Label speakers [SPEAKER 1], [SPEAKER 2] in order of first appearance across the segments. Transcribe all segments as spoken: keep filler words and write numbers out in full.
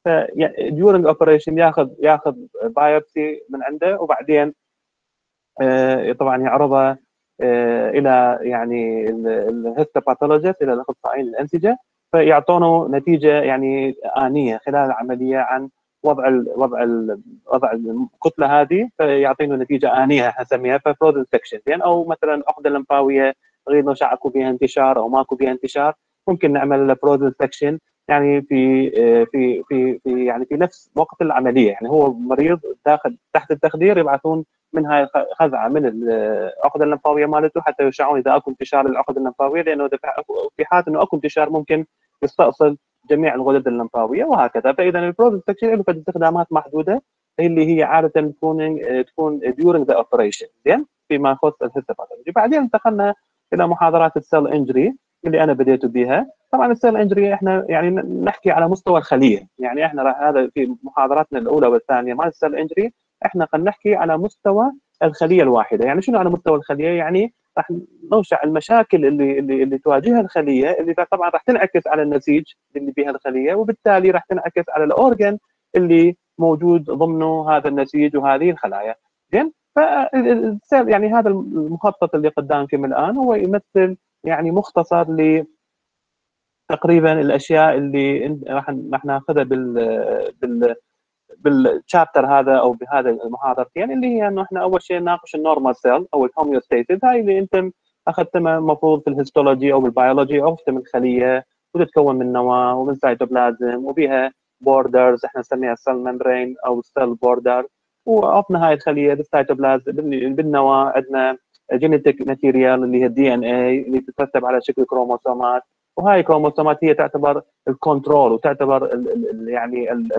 [SPEAKER 1] فديورنج اوبريشن ياخذ ياخذ بايوبسي من عنده، وبعدين طبعا يعرضها الى يعني الهيستوباثولوجيست، الى الاخصائيين الانسجه، فيعطونه نتيجه يعني انيه خلال العمليه عن وضع ال وضع ال وضع الكتله هذه، فيعطينا نتيجه انيه نسميها ففرودن سكشن يعني. او مثلا عقده لمفاويه نريد نشع اكو بها انتشار او ماكو بها انتشار، ممكن نعمل له فرودن سكشن يعني في في في في يعني في نفس وقت العمليه. يعني هو مريض داخل تحت التخدير، يبعثون من هاي خزعه من العقده اللمفاويه مالته حتى يشعرون اذا اكو انتشار للعقده اللمفاويه، لانه في حال انه اكو انتشار ممكن يستأصل جميع الغدد اللمفاويه وهكذا. فاذا البرودكت سكشن له استخدامات محدوده اللي هي عاده تكون تكون during the operation زين فيما يخص الهيستوباثولوجي. بعدين انتقلنا الى محاضرات السيل انجري اللي انا بديت بها. طبعا السيل انجري احنا يعني نحكي على مستوى الخليه، يعني احنا هذا في محاضراتنا الاولى والثانيه مال السيل انجري احنا قد نحكي على مستوى الخليه الواحده. يعني شنو على مستوى الخليه؟ يعني راح نوسع المشاكل اللي اللي اللي تواجهها الخليه، اللي طبعا راح تنعكس على النسيج اللي بها الخليه، وبالتالي راح تنعكس على الاورجن اللي موجود ضمنه هذا النسيج وهذه الخلايا. زين، فالسيل يعني هذا المخطط اللي قدامكم الان هو يمثل يعني مختصر ل تقريبا الاشياء اللي راح راح ناخذها بال بال بالشابتر هذا او بهذا المحاضرتين، اللي هي انه احنا اول شيء نناقش النورمال سيل او الهوميوستاسيس. هاي اللي انت اخذتها المفروض في الهيستولوجي او بالبيولوجي، عرفت من خليه وتتكون من نواه ومن سيتوبلازم وبها بوردرز احنا نسميها السيل ممبرين او السيل بوردر، وعرفنا هاي الخليه بالسيتوبلازم بالنواه عندنا جينيتيك ماتيريال اللي هي الدي ان اي اللي تترتب على شكل كروموسومات، وهاي الكروموسومات هي تعتبر الكنترول وتعتبر ال ال يعني ال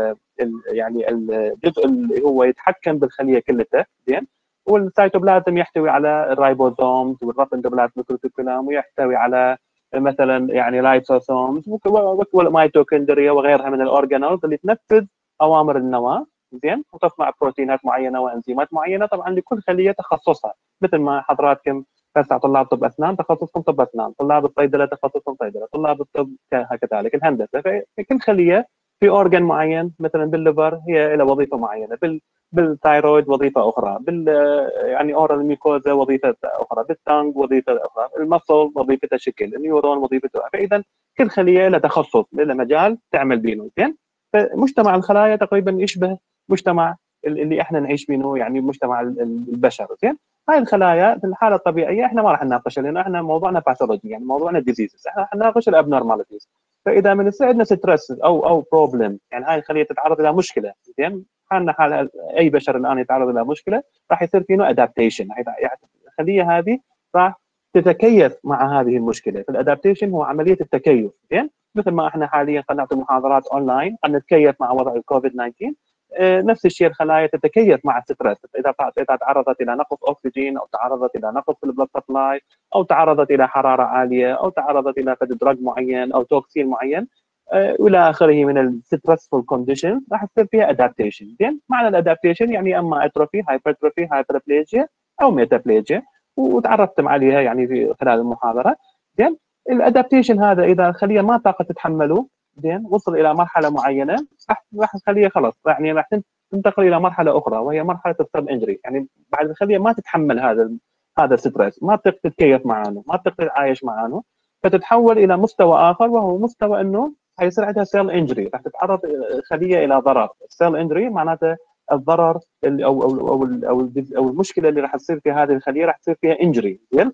[SPEAKER 1] ال يعني الجزء اللي هو يتحكم بالخليه كلها. زين، والسيتوبلازم يحتوي على الرايبوزومز والرابندوبلازميك ريتيكولوم، ويحتوي على مثلا يعني لايسوسومز والميتوكوندريا وغيرها من الاورجانيلز اللي تنفذ اوامر النواه. زين، وتصنع بروتينات معينه وانزيمات معينه، طبعا لكل خليه تخصصها، مثل ما حضراتكم هسه طلاب طب اسنان تخصصهم طب اسنان، طلاب الصيدله تخصصهم صيدله، طلاب الطب كذلك الهندسه. فكل خليه في اورجن معين، مثلا بالليفر هي لها وظيفه معينه، بال بالثايرويد وظيفه اخرى، بال يعني اورال ميكوزا وظيفه اخرى، بالتانج وظيفه اخرى، المصل وظيفته شكل، النيورون وظيفته. فاذا كل خليه لها تخصص، لها مجال تعمل بينه. زين، فمجتمع الخلايا تقريبا يشبه مجتمع اللي احنا نعيش بينه، يعني مجتمع البشر. زين، هاي الخلايا في الحاله الطبيعيه احنا ما راح نناقشها، لان احنا موضوعنا باثولوجي، يعني موضوعنا ديزيزز، احنا راح نناقش الابنورماليتيز. فاذا من عندنا ستريس او او بروبلم، يعني هاي الخليه تتعرض الى مشكله. زين، حالنا حال اي بشر الان يتعرض الى مشكله، راح يصير فينا ادابتيشن. يعني الخليه هذه راح تتكيف مع هذه المشكله. فالادابتيشن هو عمليه التكيف. زين، مثل ما احنا حاليا قد نعطي محاضرات اونلاين قد نتكيف مع وضع الكوفيد تسعة عشر، نفس الشيء الخلايا تتكيف مع الستريس. اذا اذا تعرضت الى نقص اكسجين، او تعرضت الى نقص في البلد سبلاي، او تعرضت الى حراره عاليه، او تعرضت الى دراج معين او توكسين معين والى اخره من الستريسفul كونديشن، راح يصير فيها ادابتيشن. زين، معنى الادابتيشن يعني اما اتروفي، هايبرتروفي، هايبربليجيا او ميتابليجيا، وتعرفتم عليها يعني في خلال المحاضره. زين، الادابتيشن هذا اذا الخليه ما طاقه تتحمله، زين، وصل الى مرحله معينه، راح الخليه خلاص يعني راح تنتقل الى مرحله اخرى، وهي مرحله السب انجري. يعني بعد الخليه ما تتحمل هذا هذا الستريس، ما تقدر تتكيف معانه، ما تقدر تعايش معانه، فتتحول الى مستوى اخر، وهو مستوى انه حيصير عندها سيل انجري، راح تتعرض الخليه الى ضرر. السيل انجري معناته الضرر اللي او او او او, أو المشكله اللي راح تصير في هذه الخليه راح تصير فيها انجري. زين،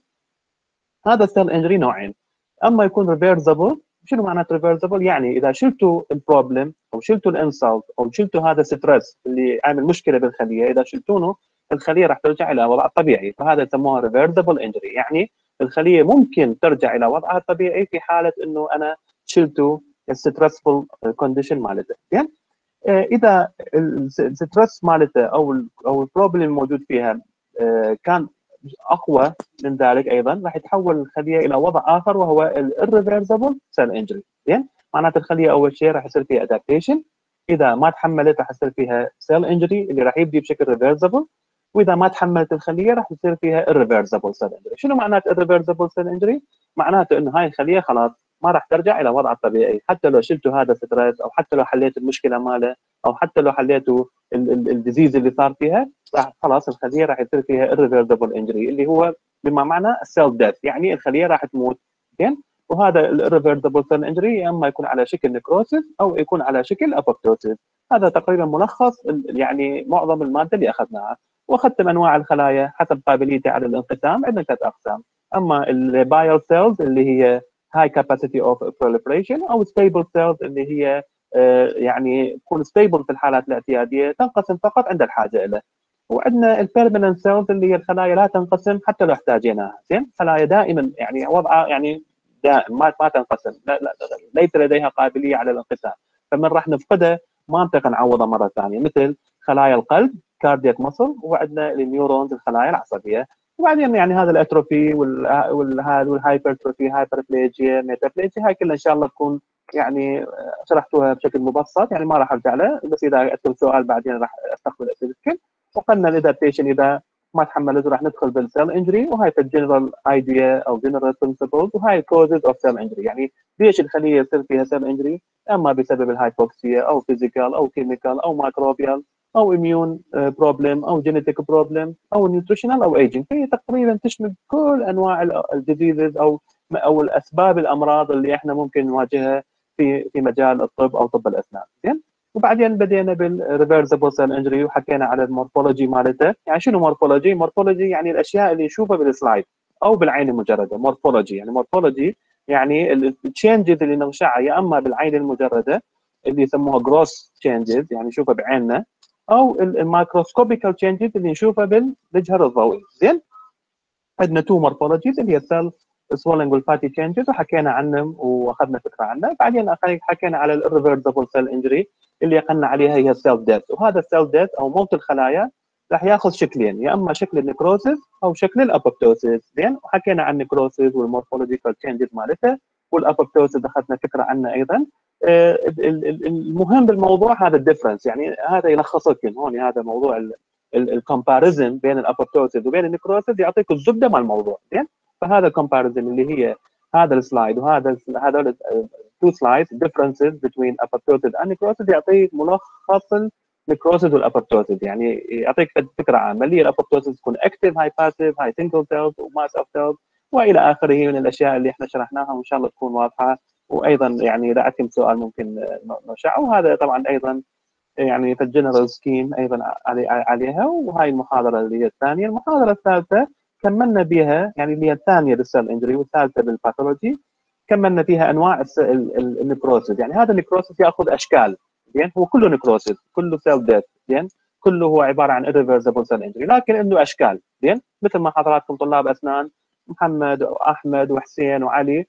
[SPEAKER 1] هذا السيل انجري نوعين، اما يكون ريفيرسبل. شنو معناته ريفيرسبل؟ يعني اذا شلتوا البروبلم او شلتوا الانسلت او شلتوا هذا الستريس اللي عامل مشكله بالخليه، اذا شلتونه الخليه راح ترجع الى وضعها الطبيعي، فهذا يسموها ريفيرسبل انجري. يعني الخليه ممكن ترجع الى وضعها الطبيعي في حاله انه انا شلته الستريسفul كونديشن مالته. يعني اذا الستريس مالته او ال او البروبلم الموجود فيها كان اقوى من ذلك، ايضا راح يتحول الخليه الى وضع اخر، وهو الريفيرسبل سيل انجري. زين، معناته الخليه اول شيء راح يصير فيها ادابتيشن، اذا ما تحملت راح يصير فيها سيل انجري اللي راح يبدي بشكل ريفيرسبل، واذا ما تحملت الخليه راح يصير فيها irreversible سيل انجري. شنو معناته irreversible سيل انجري؟ معناته انه هاي الخليه خلاص ما راح ترجع الى وضعها الطبيعي، حتى لو شلتوا هذا ستريس او حتى لو حليت المشكله ماله او حتى لو حليتوا الديزيز اللي صار فيها، راح خلاص الخليه راح يصير فيها irreversible injury اللي هو بما معنى السيل ديث، يعني الخليه راح تموت. زين، وهذا الirreversible cell injury يا اما يكون على شكل نكروسيس او يكون على شكل ابوبتوسيس. هذا تقريبا ملخص يعني معظم الماده اللي اخذناها، واخذت انواع الخلايا حسب قابليتها على الانقسام، عندنا ثلاث اقسام. اما البايل سيلز اللي هي high capacity of proliferation، او stable cells اللي هي يعني تكون stable في الحالات الاعتياديه، تنقسم فقط عند الحاجه له. وعندنا البيرمننت سيلز اللي هي الخلايا لا تنقسم حتى لو احتاجيناها. زين، خلايا دائما يعني وضعها يعني دائم ما ما تنقسم، لا لا ليس لديها قابليه على الانقسام، فمن راح نفقدها ما نطيق نعوضها مره ثانيه، مثل خلايا القلب كاردياك مصل، وعندنا النيورونز الخلايا العصبيه. وبعدين يعني هذا الاتروفي والهذا والهايبرتروفي، هايبربليجيا، ميتابليجيا، هاي كلها ان شاء الله تكون يعني شرحتوها بشكل مبسط، يعني ما راح ارجع له، بس اذا عندكم سؤال بعدين راح استقبل اسئلتكم. وقلنا الادابتيشن اذا ما تحملت راح ندخل بالسيل انجري، وهاي في الجنرال ايديا او جنرال برنسبلز، وهاي كوزز اوف سيل انجري، يعني ليش الخليه يصير فيها سيل انجري، اما بسبب الهايبوكسيا او فيزيكال او كيميكال او مايكروبيال او اميون بروبلم او جينيتيك بروبلم او نيوتريشنال او ايجنج. هي تقريبا تشمل كل انواع الديزيزز او او الاسباب الامراض اللي احنا ممكن نواجهها في في مجال الطب او طب الاسنان. زين، وبعدين بدينا بالريفرسبل سيل انجري وحكينا على المورفولوجي مالته. يعني شنو مورفولوجي؟ مورفولوجي يعني الاشياء اللي نشوفها بالسلايد او بالعين المجرده. مورفولوجي يعني مورفولوجي يعني التشينجز اللي نغشعها يا اما بالعين المجرده اللي يسموها جروس تشينجز يعني نشوفها بعيننا، او المايكروسكوبيكال تشينجز اللي نشوفها بالمجهر الضوئي. زين، عندنا تو مورفولوجيز اللي هي السيل سويلنج والفاتي تشينجز وحكينا عنهم واخذنا فكره عنها. بعدين حكينا على الريفرسبل سيل انجري اللي قلنا عليها هي السيل ديث، وهذا السيل ديث او موت الخلايا راح ياخذ شكلين، يا اما شكل النكروسيس او شكل الابوبتوسيس. زين، وحكينا عن النكروسيس والمورفولوجيكال تشينجز مالتها، والابوبتوسيس اخذنا فكره عنه ايضا. المهم بالموضوع هذا الديفرنس، يعني هذا يلخص لكم هون، هذا موضوع الكومباريزن بين الابوبتوسيس وبين النكروسيس يعطيك الزبده مال الموضوع. زين، فهذا الكومباريزن اللي هي هذا السلايد وهذا هذول تو سلايدز differences between apoptosis and necrosis يعطيك ملخص النكروسيس والابوبتوسيس، يعني يعطيك فكره عامه اللي هي الابوبتوسيس تكون اكتف، هاي باسيف، هاي سنجل سيلز، وماس اوف سيلز، والى اخره من الاشياء اللي احنا شرحناها، وان شاء الله تكون واضحه. وايضا يعني اذا عندكم سؤال ممكن نشعه، وهذا طبعا ايضا يعني في الجنرال سكيم ايضا عليها. وهاي المحاضره اللي هي الثانيه. المحاضره الثالثه كملنا بها، يعني اللي هي الثانيه للسيل انجري والثالثه بالباثولوجي، كملنا فيها انواع النكروسيس. يعني هذا النكروسيس ياخذ اشكال. زين، هو كله نكروسيس، كله سيل ديث. زين، كله هو عباره عن irreversible cell injury، لكن عنده اشكال. زين، مثل ما حضراتكم طلاب اسنان محمد واحمد وحسين وعلي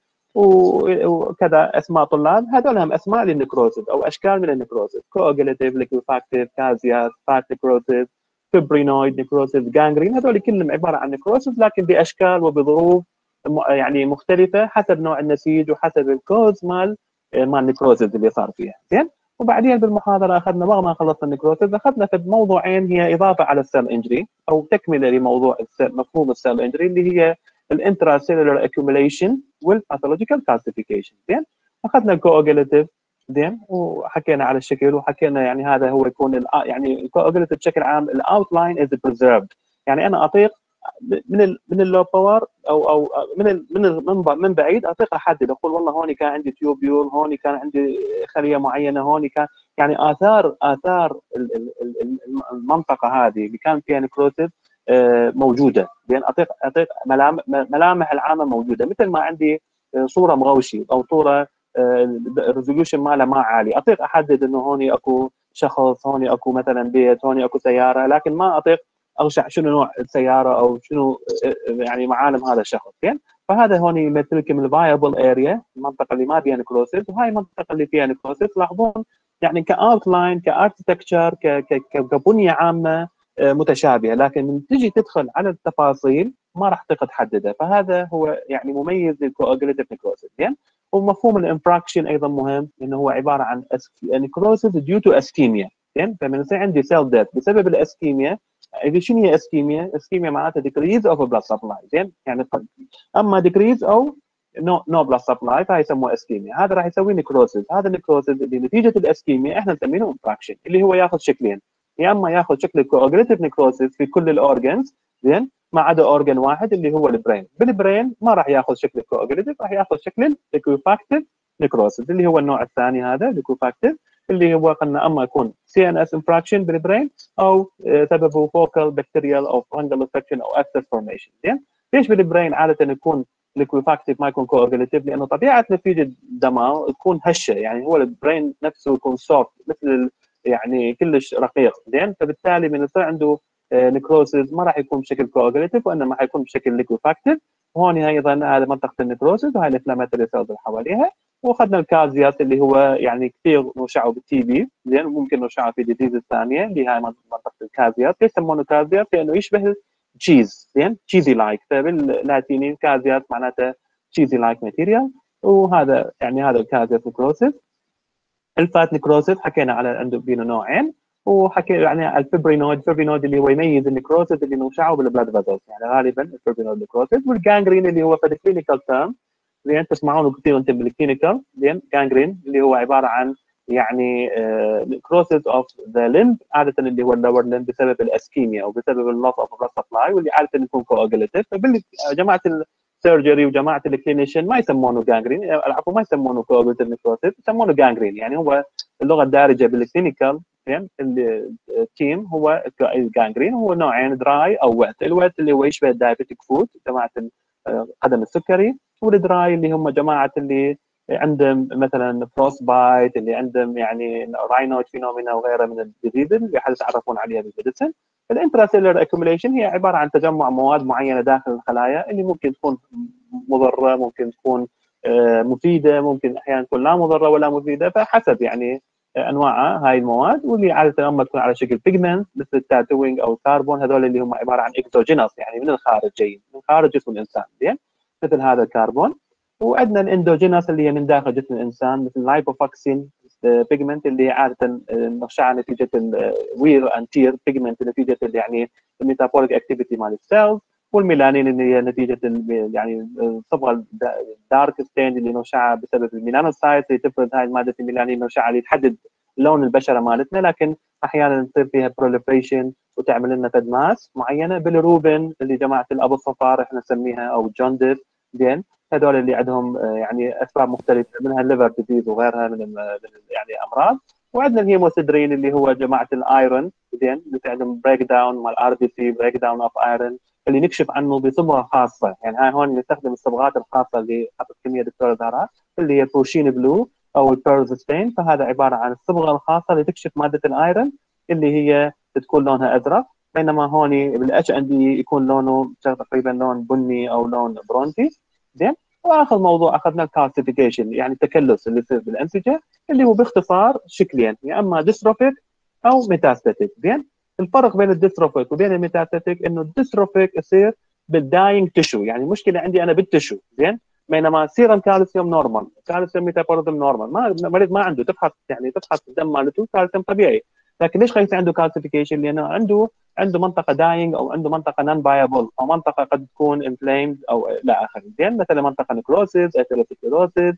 [SPEAKER 1] وكذا اسماء طلاب، هذول هم اسماء للنكروسيس او اشكال من النكروسيس: كوجليتيف، ليكوفاكتيف، كازياس، فات نكروسيس، فيبرينويد نكروسيس، جانجرين. هذول كلهم عباره عن نكروسيس لكن باشكال وبظروف يعني مختلفه حسب نوع النسيج وحسب الكوز مال مال النكروسيس اللي صار فيها. زين، وبعدين بالمحاضره اخذنا بعد ما خلصنا النكروسيس اخذنا في موضوعين هي اضافه على السيل انجري او تكمله لموضوع مفهوم السيل انجري اللي هي الانترا سيلولار اكيوميليشن والباثولوجيكال كلاسيفيكيشن. زين، اخذنا الكوجليتيف. زين، وحكينا على الشكل، وحكينا يعني هذا هو يكون يعني الكوجليتيف بشكل عام الاوتلاين از بريزيرفد، يعني انا اطيق من ال من اللو باور او او من ال من ال من بعيد اطيق احدد، اقول والله هون كان عندي تيوبيول، هون كان عندي خليه معينه، هون كان يعني اثار اثار المنطقه هذه اللي كان فيها نكروسيس موجوده. لان اطيق اطيق ملامح العامه موجوده، مثل ما عندي صوره مغوشي او صوره الريزوليوشن مالها ما عالي، اطيق احدد انه هون اكو شخص، هون اكو مثلا بيت، هون اكو سياره، لكن ما اطيق اغشع شنو نوع السياره او شنو يعني معالم هذا الشخص. يعني فهذا هون يمثل لكم الفايبل اريا، المنطقه اللي ما فيها نكروسيس، وهاي المنطقه اللي فيها نكروسيس. لاحظون يعني كاوتلاين كاركتكتشر كبنيه عامه متشابهه، لكن من تجي تدخل على التفاصيل ما راح تقدر تحددها. فهذا هو يعني مميز للكوجليتيف نكروسيس. يعني ومفهوم الانفراكشن ايضا مهم، انه هو عباره عن نكروسيس ديو تو اسكيميا. يعني فمن يصير عندي سيل ديث بسبب الاسكيميا. اذا شنو هي اسكيميا؟ اسكيميا معناتها decrease of blood supply. زين، يعني اما decrease او نو نو بلس سبلاي، فهي يسموه اسكيميا. هذا راح يسوي نكروسيس. هذا النكروسيس اللي نتيجه الاسكيميا احنا نسميه انفراكشن، اللي هو ياخذ شكلين، يا اما ياخذ شكل كواجوليتيف نكروسيس في كل الاورجنز زين، ما عدا اورجن واحد اللي هو البرين. بالبرين ما راح ياخذ شكل كواجوليتيف، راح ياخذ شكل ليكوفاكتيف نكروسيس اللي هو النوع الثاني هذا ليكوفاكتيف، اللي هو قلنا اما يكون سي ان اس انفراكشن بالبرين او سببه فوكال بكتيريال او فانجل انفكشن او ابسس فورميشن. زين ليش بالبرين عاده يكون ليكوفاكتيف ما يكون كواجوليتيف؟ لانه طبيعه نتيجه دمه تكون هشه، يعني هو البرين نفسه يكون سوفت مثل يعني كلش رقيق. زين فبالتالي من يصير عنده نكروسيس ما راح يكون بشكل كواجوليتيف وانما حيكون بشكل ليكوفاكتيف. هون ايضا هذا منطقه النكروسيس وهي الانفلاماتوري سيلز اللي حواليها. واخذنا الكازيات اللي هو يعني كثير نشعوا بالتي بي، زين ممكن نشعوا في ديزيز الثانيه اللي هي منطقه الكازيات. ليش يسمونه كازيات؟ لانه يشبه تشيز، زين تشيزي لايك، فباللاتيني كازيات معناتها تشيزي لايك ماتيريال. وهذا يعني هذا الكازيات نكروسيس. الفات نكروسيس حكينا على عنده بينه نوعين، وحكي يعني الفبرينويد، الفبرينويد اللي هو يميز النكروسيس اللي نوشعه بالبلاد فازلز، يعني غالبا الفبرينويد نكروسيس. والجانجرين اللي هو في الكلينيكال تيرم، زين تسمعونه كثير انتم بالكلينيكال. زين جانجرين اللي هو عباره عن يعني نكروسيس اوف ذا لمب، عاده اللي هو اللور لمب بسبب الاسكيميا او بسبب اللوس اوف بلاد سبلاي، واللي عاده يكون كواجوليتيف. فبالجماعه السيرجري وجماعه الكلينيشن ما يسمونه جانجرين، العفو ما يسمونه كواجوليتيف نكروسيس، يسمونه جانجرين. يعني هو اللغه الدارجه بالكلينيكال التيم هو الجانجرين. هو نوعين، دراي او ويت. الويت اللي هو يشبه الدايبيتيك فوت جماعه قدم السكري، والدراي اللي هم جماعه اللي عندهم مثلا فروست بايت، اللي عندهم يعني راينويد فينومينا وغيرها من الديزيز اللي حتتعرفون عليها بالميديسن. الانتراسيلر اكيوميليشن هي عباره عن تجمع مواد معينه داخل الخلايا اللي ممكن تكون مضره، ممكن تكون مفيده، ممكن احيانا تكون لا مضره ولا مفيده، فحسب يعني انواعها هاي المواد. واللي عاده اما تكون على شكل بيجمنت مثل التاتوينج او الكربون، هذول اللي هم عباره عن اكزوجينوس يعني من الخارج جايين من خارج جسم الانسان، زين مثل هذا الكربون. وعندنا الاندوجينوس اللي هي من داخل جسم الانسان مثل اللايبوفاكسين بيجمنت اللي عاده نخشعها نتيجه الوير اند تير بيجمنت نتيجه يعني الميتابوليك اكتيفيتي مال السيلز. والميلانين اللي هي نتيجه يعني الصبغه الدارك ستين اللي نشعها بسبب الميلانوسايت اللي تفرز هاي الماده الميلانين نشعها اللي تحدد لون البشره مالتنا، لكن احيانا تصير فيها بروليفريشن وتعمل لنا تدماس معينه. بالروبن اللي جماعه الابو الصفار احنا نسميها او جوندس، زين هذول اللي عندهم يعني اسباب مختلفه منها الليفر ديزيز وغيرها من يعني امراض. وعندنا الهيموسيدرين اللي هو جماعه الايرون، زين اللي عندهم بريك داون مال ار بي سي، بريك داون اوف ايرون، اللي نكشف عنه بصبغه خاصه. يعني هاي هون نستخدم الصبغات الخاصه اللي حطت كميه دكتوره زهراء اللي هي بروشين بلو او البيرز ستين. فهذا عباره عن الصبغه الخاصه اللي تكشف ماده الايرون اللي هي تكون لونها ازرق، بينما هون بالاتش ان دي يكون لونه تقريبا لون بني او لون برونزي. زين واخر موضوع اخذنا الكالسيفيكيشن، يعني التكلس اللي يصير بالانسجه، اللي هو باختصار شكلين، يا اما ديستروفيك او ميتاستاتيك. زين الفرق بين الديستروفيك وبين الميتاستاتيك انه الديستروفيك يصير بالداينج تشو، يعني المشكله عندي انا بالتشو. زين بينما سيرم كالسيوم نورمال، كالسيوم ميتابوليزم نورمال، ما المريض ما عنده تفحص يعني تفحص الدم مالته كالسيوم طبيعي. لكن ليش خليت عنده كالسيفيكيشن؟ لانه عنده عنده منطقه داينج او عنده منطقه نون بايبل او منطقه قد تكون انفليمد او الى اخره. زين مثلا منطقه نكروسيس، اثيروسكليروسيس،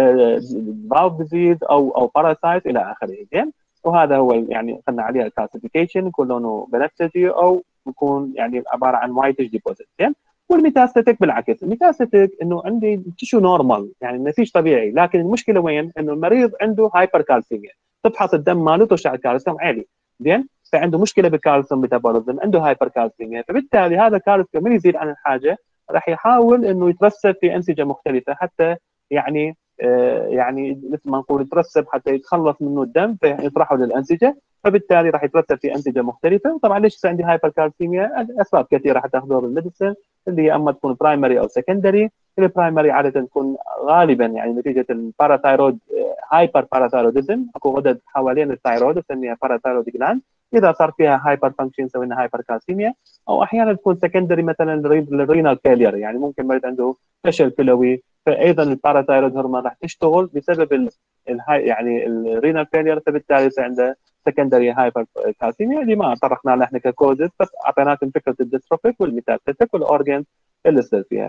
[SPEAKER 1] فالف ديزيز او او باراسايت الى اخره. زين وهذا هو يعني قلنا عليه الكالسيفيكيشن، يكون لونه بنفسجي او يكون يعني عباره عن وايتش ديبوزيت. زين والميتاستاتيك بالعكس، الميتاستاتيك انه عندي تشو نورمال يعني النسيج طبيعي، لكن المشكله وين؟ انه المريض عنده هايبر كالسيميا، تفحص الدم ماله تشعر الكالسيوم عالي. زين فعنده مشكله بالكالسيوم ميتابوليزم، عنده هايبر كالسيميا، فبالتالي هذا الكالسيوم من يزيد عن الحاجه راح يحاول انه يترسب في انسجه مختلفه حتى يعني آه يعني مثل ما نقول يترسب حتى يتخلص منه الدم فيطرحه للانسجه، فبالتالي راح يترسب في انسجه مختلفه. وطبعا ليش يصير عندي هايبر كالسيميا؟ اسباب كثيره حتاخذوها بالميديسن اللي هي اما تكون برايمري او سكندري. البرايمري عاده تكون غالبا يعني نتيجه الباراثايرويد هايبر باراثايروديزم، اكو غدد حوالين الثايرويد نسميها باراثايرويد جلاند، اذا صار فيها هايبر فانكشن نسوي لها هايبر كالسيميا. او احيانا تكون سكندري مثلا الرينال فيلير، يعني ممكن مريض عنده فشل كلوي، فايضا الباراثايرويد هرمون راح تشتغل بسبب ال الهاي يعني الرينال فيلير، فبالتالي يصير عنده سكندري هايبر كالسيميا اللي ما طرقنا لها احنا ككوزز، بس اعطيناكم فكره الديستروفيك والميتاستاتيك والاورجن اللي يصير فيها.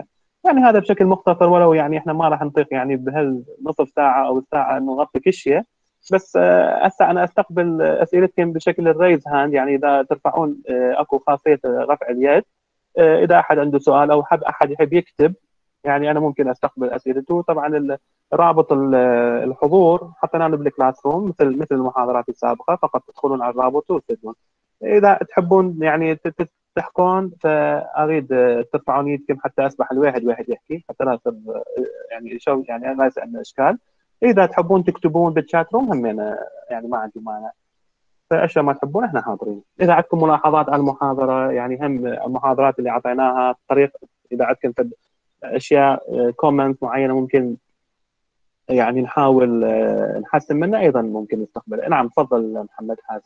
[SPEAKER 1] يعني هذا بشكل مختصر، ولو يعني احنا ما راح نطيق يعني بهالنصف ساعه او الساعه انه نغطي كل شيء. بس هسه انا استقبل اسئلتكم بشكل الريز هاند، يعني اذا ترفعون اكو خاصيه رفع اليد، اذا احد عنده سؤال او حب احد يحب يكتب، يعني انا ممكن استقبل اسئلته. طبعا رابط الحضور حطيناه بالكلاس روم مثل مثل المحاضرات السابقه، فقط تدخلون على الرابط وتسجلون. اذا تحبون يعني تحكون فاريد ترفعون يدكم حتى اسمح الواحد واحد يحكي، حتى لا يصير يعني شو يعني لا يصير عندنا اشكال. اذا تحبون تكتبون بالشات روم هم يعني ما عندي مانع. فاشياء ما تحبون احنا حاضرين. اذا عندكم ملاحظات على المحاضره، يعني هم المحاضرات اللي اعطيناها طريقه، اذا عندكم اشياء كومنت معينه ممكن يعني نحاول نحسن منها، ايضا ممكن نستقبل. نعم تفضل محمد حازم.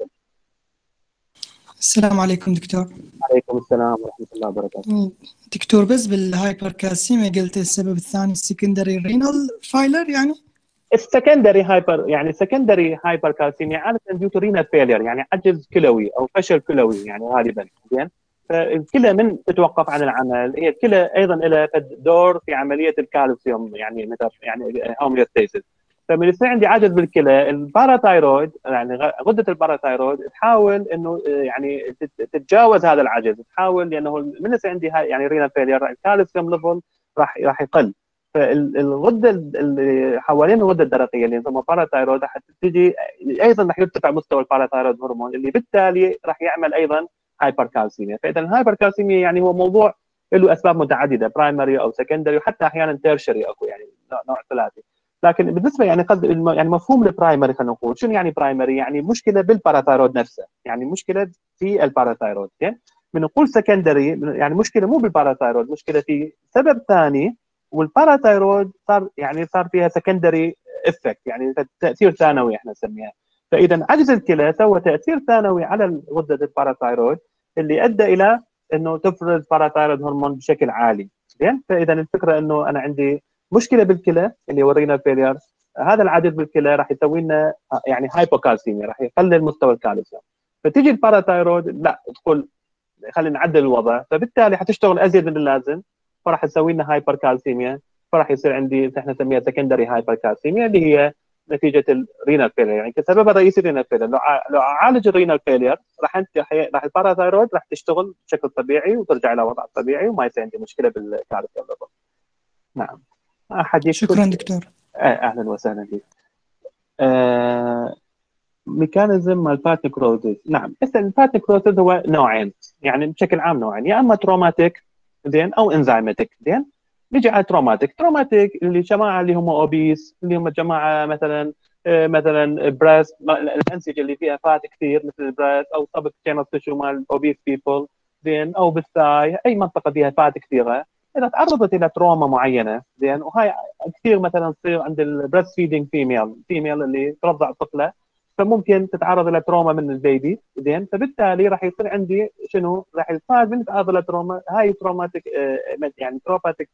[SPEAKER 2] السلام عليكم دكتور.
[SPEAKER 1] عليكم السلام ورحمه الله وبركاته.
[SPEAKER 2] دكتور بس بالهايبر كالسيميا قلت السبب الثاني السكندري رينال فايلر، يعني
[SPEAKER 1] السكندري هايبر يعني سكندري هايبر كالسيميا عاده ديو تو رينال فيلير، يعني عجز كلوي او فشل كلوي يعني غالبا. زين، فالكلى من تتوقف عن العمل، هي الكلى ايضا لها دور في عمليه الكالسيوم يعني يعني هوميوستاسيس. فمن يصير عندي عجز بالكلى، الباراثايرويد يعني غده الباراثايرويد تحاول انه يعني تتجاوز هذا العجز، تحاول لانه من يصير عندي يعني رينال فيلير الكالسيوم ليفل راح راح يقل. فالغده اللي حوالين الغده الدرقيه اللي يسموها باراثايرويد راح تجي ايضا راح يرتفع مستوى الباراثايرويد هرمون، اللي بالتالي راح يعمل ايضا هايبر كالسيميا. فاذا الهايبر كالسيميا يعني هو موضوع له اسباب متعدده، برايمري او سكندري وحتى احيانا تيرشري اكو يعني نوع ثلاثي. لكن بالنسبه يعني قد يعني مفهوم البرايمري، خلينا نقول شنو يعني برايمري؟ يعني مشكله بالباراثايرويد نفسه، يعني مشكله في الباراثايرويد. بنقول سكندري يعني مشكله مو بالباراثايرويد، مشكله في سبب ثاني، والباراثايرويد صار يعني صار فيها سكندري افكت، يعني تاثير ثانوي احنا نسميها. فاذا عجز الكلى سوى تاثير ثانوي على غده الباراثايرويد اللي ادى الى انه تفرز باراثايرويد هرمون بشكل عالي. زين، فاذا الفكره انه انا عندي مشكله بالكلى اللي ورينا فيلير، هذا العجز بالكلى راح يسوي لنا يعني هايبوكالسيميا، راح يقلل مستوى الكالسيوم. فتيجي الباراثايرويد لا تقول خلينا نعدل الوضع، فبالتالي حتشتغل ازيد من اللازم، فراح تسوي لنا هايبر كالسيميا، فراح يصير عندي احنا نسميها سكندري هايبر كالسيميا اللي هي نتيجه الرينال فيلير. يعني كسبب الرئيسي الرينال فيلير، لو لو اعالج الرينال فيلير راح انت راح الباراثايرويد راح تشتغل بشكل طبيعي وترجع الى وضعها الطبيعي وما يصير عندي مشكله بالكالسيوم ليفل. نعم. احد يكتب؟
[SPEAKER 2] شكرا دكتور.
[SPEAKER 1] اهلا وسهلا فيك. آه ميكانيزم مال فات نكروزيس. نعم، هسه الفات نكروزيس هو نوعين، يعني بشكل عام نوعين، يا اما تروماتيك زين او انزيماتيك. زين، نجي على تروماتيك. تروماتيك اللي جماعه اللي هم اوبيس، اللي هم جماعه مثلا مثلا براس، الانسجه اللي فيها فات كثير مثل البراس او سبك كينوس تشو مال اوبيس بيبل. زين، او بالثاي، اي منطقه فيها فات كثيره اذا تعرضت الى تروما معينه. زين، وهاي كثير مثلا تصير عند البريست فيدنج فيميل، فيميل اللي ترضع طفله، فممكن تتعرض الى تروما من البيبي. زين، فبالتالي راح يصير عندي شنو؟ راح يصير من تعرض الى تروما، هاي تروماتيك يعني تروماتيك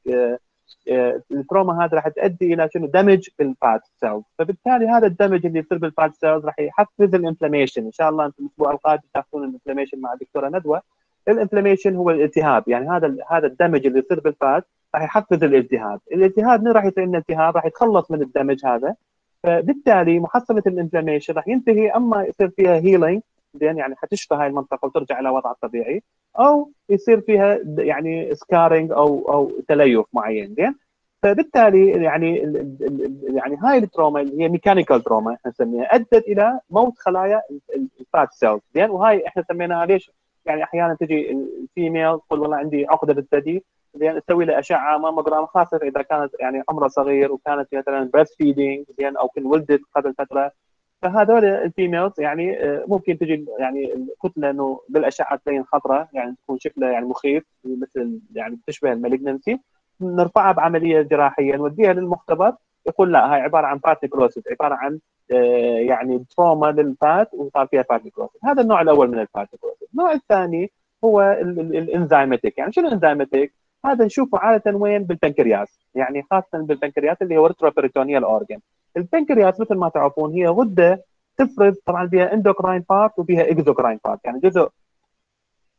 [SPEAKER 1] التروما هذه راح تؤدي الى شنو؟ دمج بالفات سيلز. فبالتالي هذا الدمج اللي يصير بالفات سيلز راح يحفز الانفلاميشن. ان شاء الله انتم الاسبوع القادم تاخذون الانفلاميشن مع الدكتوره ندوه. الانفلاميشن هو الالتهاب، يعني هذا هذا الدمج اللي يصير بالفات راح يحفز الالتهاب. الالتهاب من راح يصير لنا التهاب؟ راح يتخلص من الدمج هذا، فبالتالي محصله الانفلاميشن راح ينتهي، اما يصير فيها هيلينج زين يعني حتشفى هاي المنطقه وترجع الى وضعها الطبيعي، او يصير فيها يعني سكارينج او او تليف معين. زين، فبالتالي يعني يعني هاي التروما اللي هي ميكانيكال تروما احنا نسميها ادت الى موت خلايا الفات سيلز. زين، وهاي احنا سميناها ليش؟ يعني احيانا تجي الفيميل تقول والله عندي عقده بالثدي، زين تسوي له اشعه ماموجرام، خاصه اذا كانت يعني عمرها صغير وكانت مثلا بريست فيدنج زين او كنت ولدت قبل فتره. فهذول الفيميلز يعني ممكن تجي يعني الكتله انه بالاشعه تبين خضراء، يعني تكون شكلها يعني مخيف مثل يعني تشبه المالجنسي، نرفعها بعمليه جراحيه نوديها للمختبر، يقول لا هاي عباره عن فات نكروسيس، عباره عن يعني تروما للفات وصار فيها فات نكروسيس. هذا النوع الاول من الفات نكروسيس. النوع الثاني هو الانزيماتيك. يعني شنو انزيماتيك؟ هذا نشوفه عاده وين؟ بالبنكرياس، يعني خاصه بالبنكرياس اللي هو ريتروبيريتونيال اورجن. البنكرياس مثل ما تعرفون هي غده تفرز طبعا فيها اندوكراين بارت وفيها اكزوكراين بارت، يعني جزء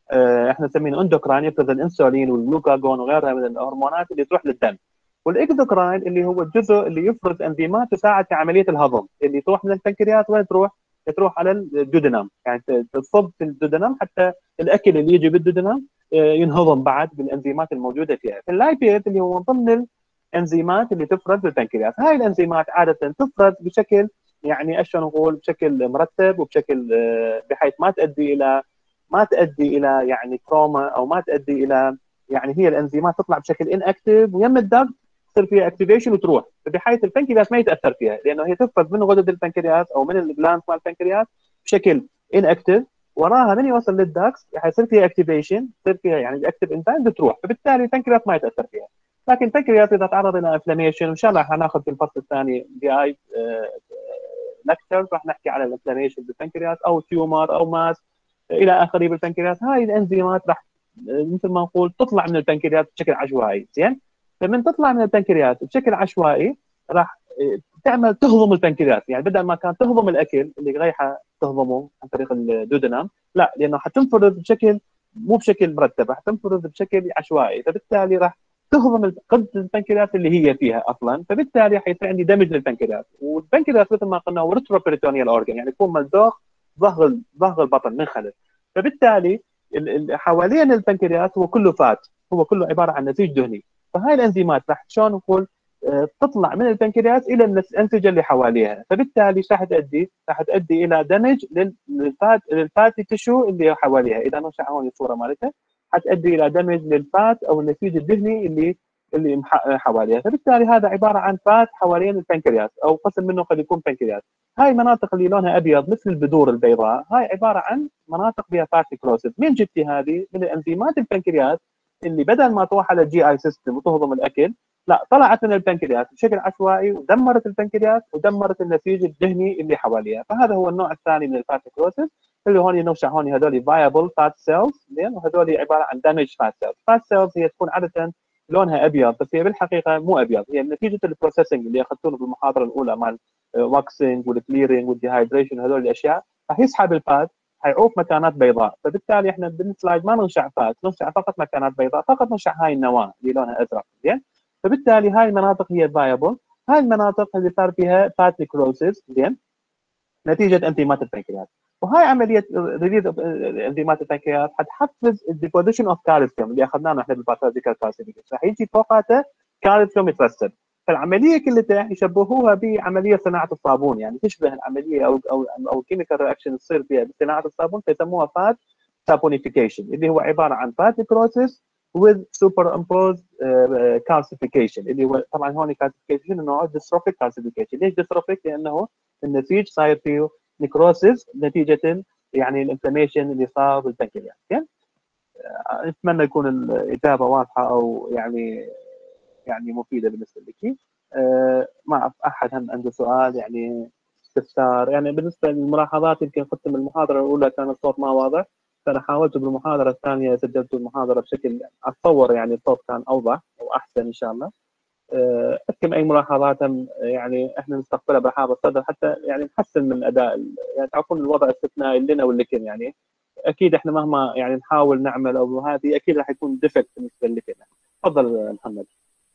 [SPEAKER 1] احنا نسميه اندوكراين، يفرز الانسولين والجلوكاجون وغيرها من الهرمونات اللي تروح للدم. والاكزوكراين اللي هو الجزء اللي يفرز انزيمات تساعد في عمليه الهضم، اللي تروح من البنكرياس وين تروح؟ تروح على الدودنام، يعني تصب في الدودنام حتى الاكل اللي يجي بالدودنام ينهضم بعد بالانزيمات الموجوده فيها. اللايبيز اللي هو من ضمن الانزيمات اللي تفرز بالبنكرياس. هاي الانزيمات عاده تفرز بشكل يعني ايش نقول بشكل مرتب وبشكل بحيث ما تؤدي الى ما تؤدي الى يعني تروما او ما تؤدي الى يعني هي الانزيمات تطلع بشكل ان اكتف ويم الضغط تصير فيها اكتيفيشن وتروح، بحيث البنكرياس ما يتاثر فيها لانه هي تفرز من غدد البنكرياس او من الجلاند مال البنكرياس بشكل ان اكتف، وراها من يوصل للداكس حيصير فيها اكتيفيشن، يصير فيها يعني الاكتيف انزيم بتروح، فبالتالي البنكرياس ما يتاثر فيها. لكن البنكرياس اذا تعرض الى انفلاميشن، وان شاء الله حناخذ في الفصل الثاني دي اي لكتشرز راح نحكي على الانفلاميشن بالبنكرياس او تيومر او ماس الى اخره بالبنكرياس. هاي الانزيمات راح مثل ما نقول تطلع من البنكرياس بشكل عشوائي، زين؟ فمن تطلع من البنكرياس بشكل عشوائي راح تعمل تهضم البنكرياس، يعني بدل ما كانت تهضم الاكل اللي رايحه تهضمه عن طريق الدودنام، لا، لانه حتنفرز بشكل مو بشكل مرتب، راح تنفرز بشكل عشوائي، فبالتالي راح تهضم قد البنكرياس اللي هي فيها اصلا، فبالتالي حيصير عندي دمج للبنكرياس. والبنكرياس مثل ما قلنا هو ريتروبريتونيال اورجن، يعني يكون ملدوخ ظهر ظهر البطن من خلف، فبالتالي حوالين البنكرياس هو كله فات، هو كله عباره عن نسيج دهني. فهاي الانزيمات راح شلون نقول تطلع من البنكرياس الى الانسجه اللي حواليها، فبالتالي راح تؤدي راح تؤدي الى دمج للفات للفاتي تشو اللي حواليها. اذا نرجع هون الصوره مالتها حتؤدي الى دمج للفات او النسيج الدهني اللي اللي حواليها، فبالتالي هذا عباره عن فات حوالين البنكرياس او قسم منه قد يكون بنكرياس. هاي المناطق اللي لونها ابيض مثل البذور البيضاء هاي عباره عن مناطق فيها فات نيكروسيس. من جبتي هذه؟ من الانزيمات البنكرياس اللي بدل ما تروح على الجي اي سيستم وتهضم الاكل، لا، طلعت من البنكرياس بشكل عشوائي ودمرت البنكرياس ودمرت النسيج الدهني اللي حواليها. فهذا هو النوع الثاني من الفات نيكروسيس اللي هون نوشع هون هذول فايبل فات سيلز، زين؟ وهذول عباره عن دامج فات سيلز. فات سيلز هي تكون عاده لونها ابيض، بس هي بالحقيقه مو ابيض، هي نتيجه البروسيسنج اللي اخذتوه بالمحاضره الاولى مال واكسنج والكليرنج والديهايدريشن هذول الاشياء، راح يسحب الفات، حيعوف مكانات بيضاء. فبالتالي احنا بالسلايد ما ننشع فات، ننشع فقط مكانات بيضاء، فقط ننشع هاي النواه اللي لونها ازرق، زين؟ فبالتالي هاي المناطق هي فايبل، هاي المناطق اللي صار فيها فات نيكروسيس، زين؟ نتيجه انزيمات البنكرياس. وهاي عمليه ريليز انزيمات البنكرياس حتحفز الديبوزيشن اوف كالسيوم اللي اخذناه احنا بالباثولوجيكال كالسيفيكيشن، راح يجي فوقاته كالسيوم يترسب. فالعمليه كلها يشبهوها بعمليه صناعه الصابون، يعني تشبه العمليه او او او كيميكال رياكشن تصير فيها بصناعه الصابون فيسموها فات سابونيفيكيشن، اللي هو عباره عن فات نيكروسيس with superimposed uh, calcification، اللي هو طبعا هون calcification انه dystrophic calcification. ليش dystrophic؟ لانه النسيج صاير فيه نيكروسيس نتيجه يعني الانفلاميشن اللي صار بالبنكرياس. يعني اتمنى يكون الاجابه واضحه او يعني يعني مفيده بالنسبه لك. أه ما اعرف احد هم عنده سؤال يعني استفسار. يعني بالنسبه للملاحظات يمكن قلت من المحاضره الاولى كان الصوت ما واضح، فانا حاولت بالمحاضره الثانيه سجلت المحاضره بشكل اتصور يعني الصوت كان اوضح واحسن ان شاء الله. أحكم أي ملاحظات يعني إحنا نستقبلها برحاب الصدر حتى يعني نحسن من أداء، يعني تعرفون الوضع استثنائي لنا ولكن، يعني أكيد إحنا مهما يعني نحاول نعمل أو هذه أكيد راح يكون ديفكت بالنسبة لنا. تفضل محمد.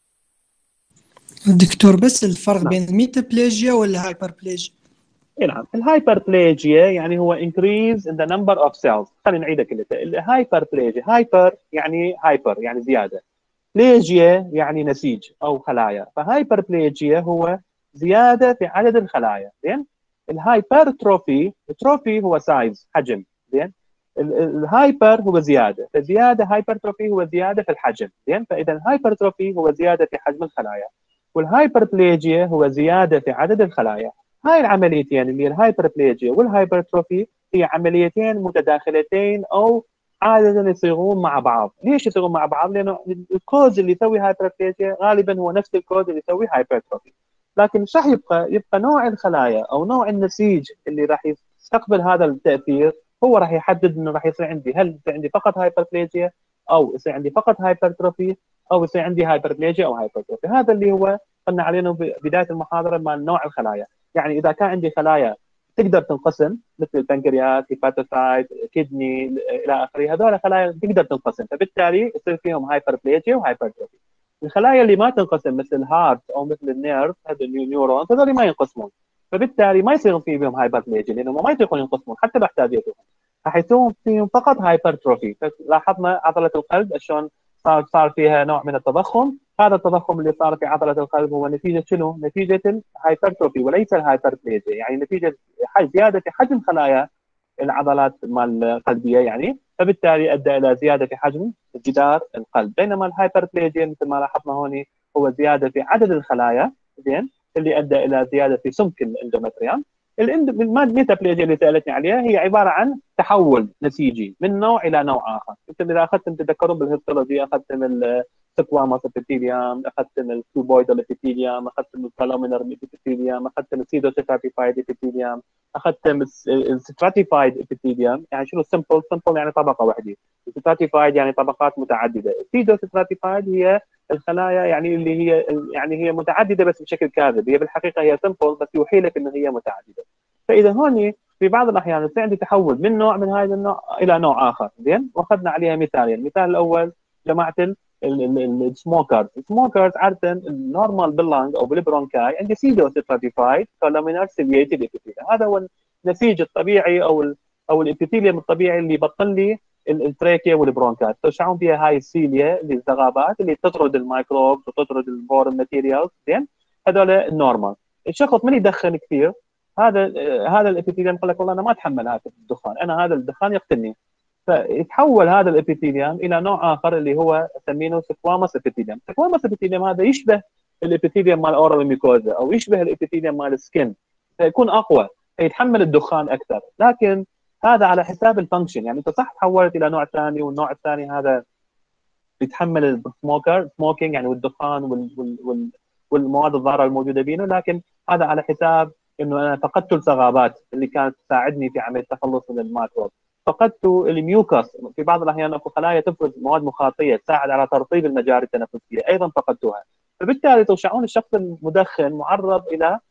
[SPEAKER 2] دكتور بس الفرق
[SPEAKER 1] نعم.
[SPEAKER 2] بين الميتابليجيا والهايبربليجيا؟
[SPEAKER 1] اي نعم، الهايبربليجيا يعني هو increase in the number of cells. خلينا نعيدها كلها. الهايبربليجيا هايبر يعني هايبر يعني زياده، بليجيا يعني نسيج او خلايا، فهايبربليجيا هو زياده في عدد الخلايا، زين؟ الهايبرتروفي، التروفي هو سايز حجم، زين؟ الهايبر هو زياده، فزياده هايبرتروفي هو زياده في الحجم، زين؟ فاذا الهايبرتروفي هو زياده في حجم الخلايا، والهايبربليجيا هو زياده في عدد الخلايا. هاي العمليتين اللي الهايبربليجيا والهايبرتروفي هي عمليتين متداخلتين او عادة يصيرون مع بعض. ليش يصيرون مع بعض؟ لانه الكوز اللي يسوي هايبربليجيا غالبا هو نفس الكوز اللي يسوي هايبرتروفي، لكن صح يبقى يبقى نوع الخلايا او نوع النسيج اللي راح يستقبل هذا التاثير هو راح يحدد انه راح يصير عندي، هل يصير عندي فقط هايبربليجيا او يصير عندي فقط هايبرتروفي او يصير عندي هايبربليجيا او هايبرتروفي. هذا اللي هو قلنا عليه بدايه المحاضره مال نوع الخلايا. يعني اذا كان عندي خلايا تقدر تنقسم مثل البنكرياس، هيباتوسايت، كدني الى اخره. هذول خلايا تقدر تنقسم، فبالتالي يصير فيهم هايبربليجيا وهايبرتروفي. الخلايا اللي ما تنقسم مثل الهارت او مثل النيرف، هذول النيورون، هذول ما ينقسمون، فبالتالي ما يصير في بهم هايبربليجيا لانهم ما يطيقون ينقسمون حتى باحتياجيتهم، راح يصير فيهم فقط هايبرتروفي. لاحظنا عضله القلب شلون صار صار فيها نوع من التضخم. هذا التضخم اللي صار في عضله القلب هو نتيجه شنو؟ نتيجه الهايبرتروفي وليس الهايبربليجيا، يعني نتيجه زياده في حجم خلايا العضلات مال القلبيه يعني، فبالتالي ادى الى زياده في حجم جدار القلب. بينما الهايبربليجيا مثل ما لاحظنا هون هو زياده في عدد الخلايا، زين، اللي ادى الى زياده في سمك الاندومتريوم. الميتابليجيا اللي سالتني عليها هي عباره عن تحول نسيجي من نوع الى نوع اخر. انتم اذا اخذتم تتذكرون بالهيستولوجي، اخذتم السكواموس ابيثيليوم، اخذتم الكوبويدال ابيثيليوم، اخذتم الكولومينر ابيثيليوم، اخذتم السيدوستراتيفايد ابيثيليوم، اخذتم الستراتيفايد ابيثيليوم. يعني شنو سمبل؟ سمبل يعني طبقه واحده، الستراتيفايد يعني طبقات متعدده. السيدوستراتيفايد هي الخلايا يعني اللي هي يعني هي متعدده بس بشكل كاذب، هي بالحقيقه هي سمبل بس يوحي لك ان هي متعدده. فاذا هون في بعض الاحيان يصير عندي تحول من نوع من هذا النوع الى نوع اخر، زين، واخذنا عليها مثالين. المثال الاول جماعه السموكرز، السموكرز عاده النورمال باللانج او بالبرونكاي عندي سيدو ستراتيفايد كولومينار سيلييتد ابيثيليوم. هذا هو النسيج الطبيعي او ال او الابيثيليوم الطبيعي اللي يبطل لي التراكيا والبرونكات. تشعرون بها هاي السيليا اللي الزغابات اللي تطرد الميكروبز وتطرد البورن ماتيريالز، زين، هذول النورمال. الشخص من يدخن كثير، هذا هذا الابيثيليوم يقول لك والله انا ما اتحمل هذا الدخان، انا هذا الدخان يقتلني، فيتحول هذا الابيثيليوم الى نوع اخر اللي هو اسمينه سكواموس ابيثيليوم. سكواموس ابيثيليوم هذا يشبه الابيثيليوم مال اورال ميكوزا او يشبه الابيثيليوم مال السكن، فيكون اقوى، فيتحمل الدخان اكثر. لكن هذا على حساب الفانكشن، يعني انت صح تحولت الى نوع ثاني، والنوع الثاني هذا يتحمل السموكر سموكينج يعني والدخان وال وال وال والمواد الضاره الموجوده بينه، لكن هذا على حساب انه انا فقدت الثغابات اللي كانت تساعدني في عمليه التخلص من الميكروب، فقدت الميوكس، في بعض الاحيان اكو خلايا تفرز مواد مخاطيه تساعد على ترطيب المجاري التنفسيه ايضا فقدتها. فبالتالي تشعرون الشخص المدخن معرض الى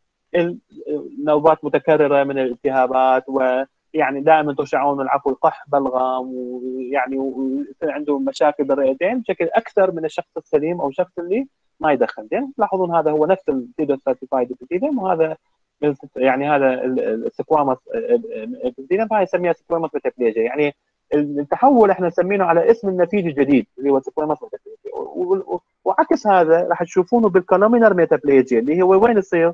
[SPEAKER 1] نوبات متكرره من الالتهابات، ويعني دائما تشعرون العفو القح بلغم، ويعني ويصير عنده مشاكل بالرئتين بشكل اكثر من الشخص السليم او الشخص اللي ما يدخن. زين، تلاحظون هذا هو نفس السيدو سيرتيفايد ابيثيليوم، وهذا يعني هذا السكواموس ابيثيليوم هاي نسميها سكواموس ميتابليجيا. يعني التحول احنا نسمينه على اسم النتيجه الجديد اللي هو سكواموس ميتابليجيا. وعكس هذا راح تشوفونه بالكولومينر ميتابليجيا اللي هو وين يصير؟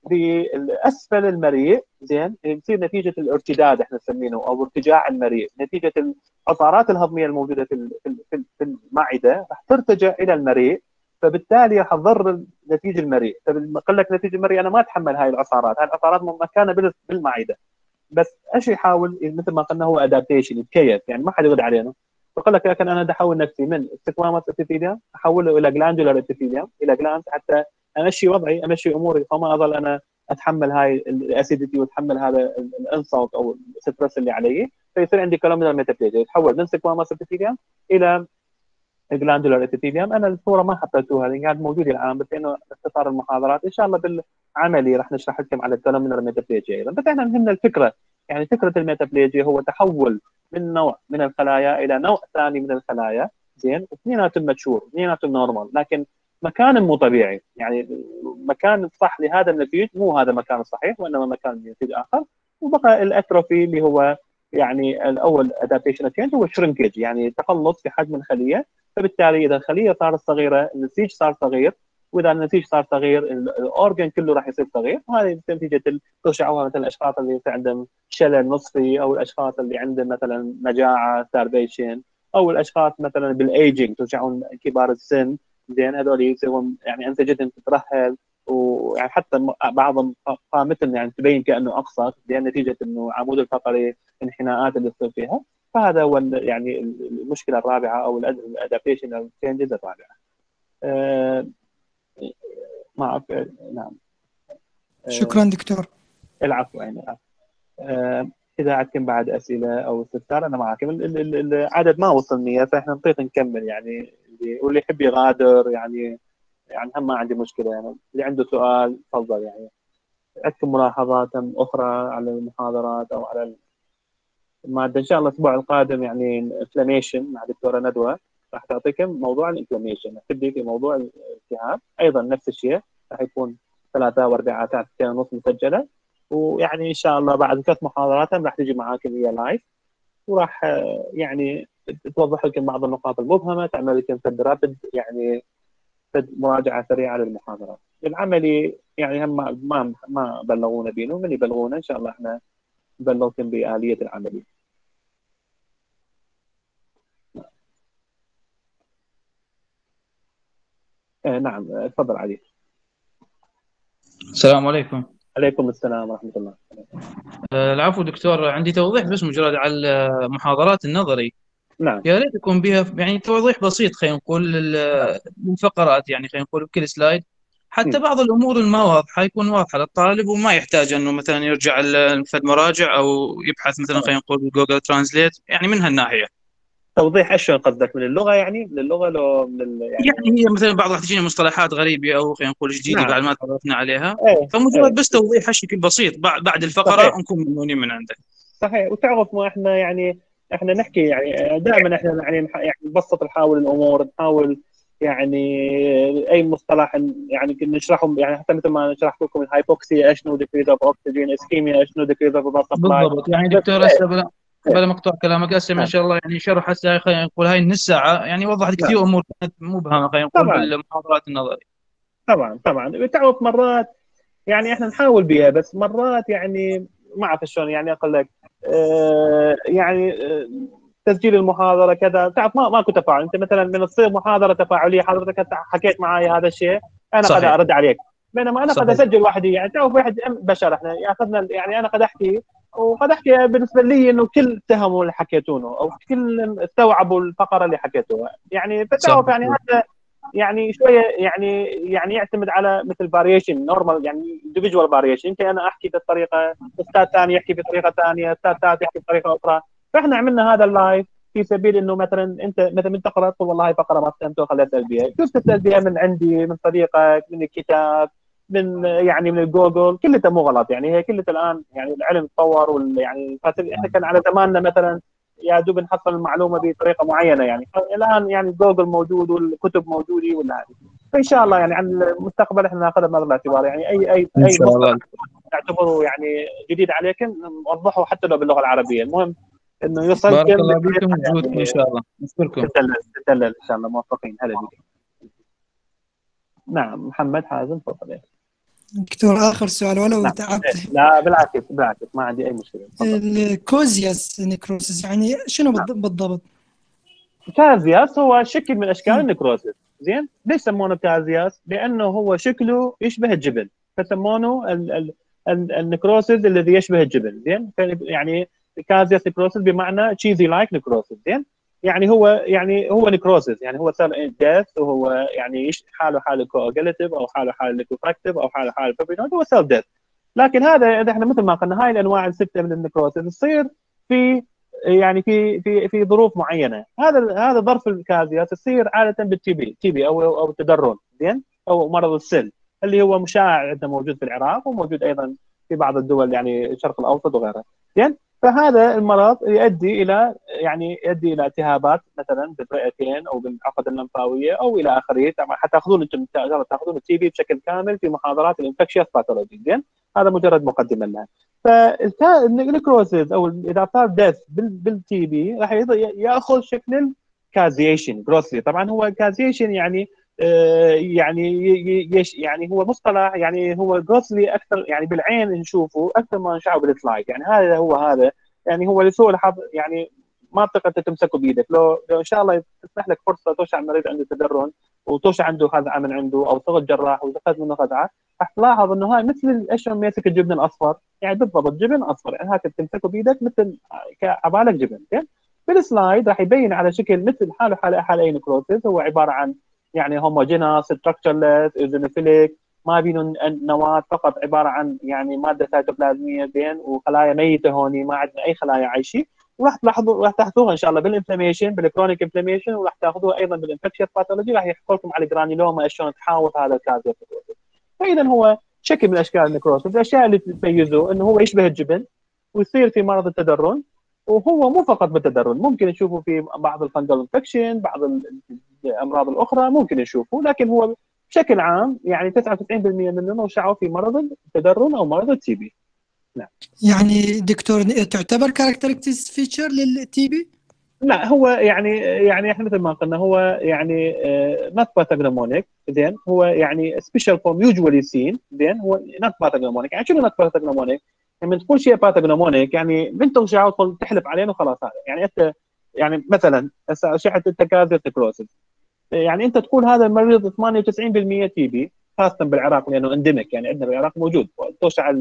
[SPEAKER 1] باسفل المريء، زين، يصير نتيجه الارتداد احنا نسمينه او ارتجاع المريء، نتيجه العصارات الهضميه الموجوده في في المعده راح ترتجع الى المريء، فبالتالي راح تضر نتيجه المريء. فبقول لك نتيجه المريء انا ما اتحمل هاي العصارات، هاي العصارات مكانها بالمعده، بس ايش يحاول؟ مثل ما قلنا هو ادابتيشن، يتكيف، يعني ما حد يرد علينا. بقول لك لكن انا بدي احول نفسي من سكواموس ابيثيليوم احوله الى جلاندولار ابيثيليوم، الى جلاند، حتى امشي وضعي، امشي اموري، فما اظل انا اتحمل هاي الاسيديتي واتحمل هذا الانسلت او الستريس اللي علي. فيصير عندي كولومينال ميتابليجيا، يتحول من سكواموس ابيثيليوم الى جلاندولار ابيثيليوم. انا الصوره ما حطيتوها لان قاعد موجوده الان، بس انه اختصار المحاضرات ان شاء الله بالعملي راح نشرح لكم على الكولومينال ميتابليجيا ايضا. بس احنا مهمنا الفكره، يعني فكره الميتابليجيا هو تحول من نوع من الخلايا الى نوع ثاني من الخلايا، زين، اثنيناتهم ماتشور، اثنيناتهم نورمال، لكن مكان مو طبيعي، يعني مكان صح لهذا النتيج مو هذا المكان الصحيح، وانما مكان نتيج اخر. وبقى الاتروفي اللي هو يعني الاول ادابتيشن تشينج هو شرنكج، يعني تقلص في حجم الخليه، فبالتالي اذا الخليه صارت صغيره النسيج صار صغير، واذا النسيج صار صغير الاورجن كله راح يصير صغير، وهذه نتيجه تشعرها مثل الاشخاص اللي عندهم شلل نصفي، او الاشخاص اللي عندهم مثلا مجاعه ستارفيشن، او الاشخاص مثلا بالايجنج تشعرون كبار السن، زين، هذول يصيرون يعني انسجتهم تترهل، ويعني حتى بعضهم قامتهم يعني تبين كانه اقصر، لان نتيجه انه عمود الفقري انحناءات اللي تصير فيها. فهذا هو يعني المشكله الرابعه او الادابتيشن او التشينجز الرابعه. أه ما اعرف، نعم. أه
[SPEAKER 2] شكرا دكتور.
[SPEAKER 1] العفو، يعني العفو. أه اذا عندكم بعد اسئله او استفسار انا معكم. العدد ما وصل مية، فاحنا نطيق نكمل، يعني واللي يحب يغادر يعني يعني هم ما عندي مشكله، يعني اللي عنده سؤال تفضل يعني. عندكم ملاحظات اخرى على المحاضرات او على الماده؟ ان شاء الله الاسبوع القادم يعني انفلاميشن مع دكتوره ندوه راح تعطيكم موضوع الانفلاميشن، راح تبدي في موضوع الالتهاب ايضا نفس الشيء، راح يكون ثلاثة واربع ساعات ونص مسجله، ويعني ان شاء الله بعد ثلاث محاضرات راح تجي معاكم هي لايف، وراح يعني توضح لكم بعض النقاط المبهمه، تعمل لكم فد رابد يعني فد مراجعه سريعه للمحاضرات. العملي يعني هم ما ما بلغونا بينه، من يبلغونا ان شاء الله احنا نبلغكم باليه العملي. آه نعم تفضل علي.
[SPEAKER 3] السلام عليكم.
[SPEAKER 1] عليكم السلام ورحمه الله.
[SPEAKER 3] آه، العفو دكتور، عندي توضيح بس مجرد على محاضرات النظري.
[SPEAKER 1] نعم
[SPEAKER 3] يا ريت يكون بها يعني توضيح بسيط، خلينا نقول لل- للفقرات، يعني خلينا نقول بكل سلايد، حتى
[SPEAKER 1] م.
[SPEAKER 3] بعض الامور الما واضحه يكون واضحه للطالب، وما يحتاج انه مثلا يرجع لفد مراجع او يبحث مثلا
[SPEAKER 1] تمام.
[SPEAKER 3] خلينا نقول جوجل ترانزليت، يعني من هالناحيه.
[SPEAKER 1] توضيح ايش قصدك، من اللغه يعني من اللغه لو من ال... يعني
[SPEAKER 3] يعني هي مثلا بعض راح تجينا مصطلحات غريبه او خلينا نقول جديده
[SPEAKER 1] نعم
[SPEAKER 3] بعد ما تعرفنا عليها،
[SPEAKER 1] ايه
[SPEAKER 3] فمجرد
[SPEAKER 1] ايه
[SPEAKER 3] بس توضيح هالشكل بسيط، بعد بعد
[SPEAKER 1] صحيح
[SPEAKER 3] الفقره نكون ممنونين من عندك.
[SPEAKER 1] صحيح. وتعرف ما احنا يعني احنا نحكي يعني دائما احنا يعني نح- يعني نبسط نحاول الامور، نحاول يعني اي مصطلح يعني نشرحهم، يعني حتى مثل ما شرحت لكم الهايبوكسيا اشنو ديكريز اوف اوكسجين، اسكيميا اشنو ديكريز اوف بلاد سبلاي.
[SPEAKER 3] بالضبط، يعني
[SPEAKER 1] بس
[SPEAKER 3] دكتور
[SPEAKER 1] ايه
[SPEAKER 3] هسه بلا
[SPEAKER 1] ايه
[SPEAKER 3] بلا مقطوع كلامك، هسه ما
[SPEAKER 1] نعم
[SPEAKER 3] شاء الله يعني شرح هسه خلينا نقول هاي النص ساعه يعني وضحت
[SPEAKER 1] نعم
[SPEAKER 3] كثير امور كانت مبهمه خلينا نقول
[SPEAKER 1] طبعا
[SPEAKER 3] بالمحاضرات النظري.
[SPEAKER 1] طبعا طبعا. تعرف مرات يعني احنا نحاول بها، بس مرات يعني ما اعرف شلون يعني اقول لك آه يعني آه تسجيل المحاضره كذا، تعرف ما ماكو تفاعل. انت مثلا من تصير محاضره تفاعليه، حضرتك حكيت معي هذا الشيء انا قد
[SPEAKER 3] صحيح
[SPEAKER 1] ارد عليك، بينما انا قد
[SPEAKER 3] صحيح
[SPEAKER 1] اسجل وحدي. يعني تعرف واحد بشر احنا ياخذنا، يعني انا قد احكي وقد احكي بالنسبه لي انه كل اتهموا اللي حكيتونه او كل استوعبوا الفقره اللي حكيتوها، يعني فتعرف
[SPEAKER 3] صحيح
[SPEAKER 1] يعني هذا يعني شويه يعني يعني يعتمد على مثل فاريشن نورمال، يعني اندفجوال فاريشن. يمكن انا احكي بطريقه، استاذ ثاني يحكي بطريقه ثانيه، استاذ ثالث يحكي بطريقه اخرى. فاحنا عملنا هذا اللايف في سبيل انه مثلا انت مثلا من تقرا تقول والله هاي فقره ما فهمتها خليها اسال بها، كيف تسال بها من عندي من صديقك من الكتاب من يعني من الجوجل، كلها مو غلط. يعني هي كلها الان يعني العلم تطور وال يعني احنا كان على زماننا مثلا يا دوب نحصل المعلومه بطريقه معينه، يعني الان يعني جوجل موجود والكتب موجوده ولا هذه. فان شاء الله يعني عن المستقبل احنا ناخذها بنظر الاعتبار، يعني اي اي
[SPEAKER 3] ان
[SPEAKER 1] اي
[SPEAKER 3] شاء
[SPEAKER 1] مصطلح
[SPEAKER 3] الله.
[SPEAKER 1] نعتبره يعني جديد عليكم نوضحه حتى لو باللغه العربيه، المهم انه يوصلكم
[SPEAKER 3] بارك الله
[SPEAKER 1] بطريقه
[SPEAKER 3] بكم وجهودكم ان
[SPEAKER 1] يعني
[SPEAKER 3] شاء الله، نشكركم.
[SPEAKER 1] تدلل تدلل ان شاء الله. موفقين. هلا بك. نعم محمد حازم تفضل.
[SPEAKER 2] دكتور آخر سؤال ولو
[SPEAKER 1] نعم
[SPEAKER 2] تعبت.
[SPEAKER 1] لا بالعكس بالعكس ما عندي اي مشكله تفضل.
[SPEAKER 2] الكوزياس نيكروسيس يعني شنو
[SPEAKER 1] نعم.
[SPEAKER 2] بالضبط؟
[SPEAKER 1] كازياس هو شكل من اشكال النكروسيس. زين ليش سمونه كازياس؟ لانه هو شكله يشبه الجبن، فسمونه ال ال ال النكروسيس الذي يشبه الجبن. زين يعني كازياس نكروسيس بمعنى تشيزي لايك نكروسيس. زين يعني هو يعني هو نكروسيس، يعني هو سيل ديث، وهو يعني حاله حاله كواجليتيف او حاله حاله ليكوفراكتيف او حاله حاله فابرينويد، هو سيل ديث. لكن هذا اذا احنا مثل ما قلنا هاي الانواع السته من النكروسيس تصير في يعني في في في ظروف معينه. هذا هذا ظرف الكازياس تصير عاده بالتي بي تي بي او او التدرن. زين او مرض السل اللي هو مشاع عندنا موجود في العراق وموجود ايضا في بعض الدول يعني الشرق الاوسط وغيرها. زين فهذا المرض يؤدي الى يعني يؤدي الى التهابات مثلا بالرئتين او بالعقد اللمفاويه او الى اخره. طبعا حتاخذون انتم تاخذون التي بي بشكل كامل في محاضرات الانفكشيوس باثولوجي. زين هذا مجرد مقدمه لها. فالنكروسيس او اذا صار ديث بالتي بي راح ياخذ شكل الكازيشن جروسلي. طبعا هو الكازيشن يعني آه يعني يش يعني هو مصطلح يعني هو جروسلي اكثر، يعني بالعين نشوفه اكثر ما نشعه بالسلايد. يعني هذا هو هذا يعني هو لسوء الحظ يعني ما تقدر تمسكه بايدك. لو لو ان شاء الله تسمح لك فرصه توشع المريض عنده تدرن وتوشع عنده خدعه من عنده او صغر جراح واخذ منه خدعه، راح تلاحظ انه هاي مثل الاشياء ماسك الجبن الاصفر، يعني بالضبط جبن اصفر، يعني هكذا تمسكه بايدك مثل كعبالك جبن. زين بالسلايد راح يبين على شكل مثل حاله حال حال اي نكروسيس، هو عباره عن يعني هوموجينوس ستراكشرلس ايزونوفيليك، ما بينه نواه فقط، عباره عن يعني ماده سيتوبلازميه زين وخلايا ميته هوني، ما عندنا اي خلايا عايشه. وراح تلاحظوا راح تاخذوها ان شاء الله بالانفلاميشن بالكرونيك انفلاميشن، وراح تاخذوها ايضا بالانفكشن باثولوجي، راح يحكوا لكم على الجرانيلوما شلون تحاول هذا الكازيوس. فاذا هو شكل من اشكال النكروسس. الاشياء اللي تميزه انه هو يشبه الجبن ويصير في مرض التدرن، وهو مو فقط بالتدرن، ممكن نشوفه في بعض الفنجل انفكشن، بعض الامراض الاخرى ممكن نشوفه، لكن هو بشكل عام يعني تسعة وتسعين بالمئة منهم وشعوا في مرض التدرن او مرض التي بي.
[SPEAKER 2] نعم. يعني دكتور تعتبر كاركترستكس فيتشر للتي بي؟
[SPEAKER 1] لا هو يعني يعني احنا مثل ما قلنا هو يعني نوت باثوجنومونيك، زين هو يعني سبيشال فورم يوجوالي سين، زين هو نوت باثوجنومونيك. يعني شنو نوت باثوجنومونيك؟ لما تقول شيء باثوجنومونيك يعني بنت وشعه تقول تحلف عليه وخلاص هذا، يعني انت يعني مثلا اشعه التكاثر تكروسس، يعني انت تقول هذا المريض ثمانية وتسعين بالمئة تي بي، خاصه بالعراق لانه اندمك، يعني عندنا بالعراق موجود توشع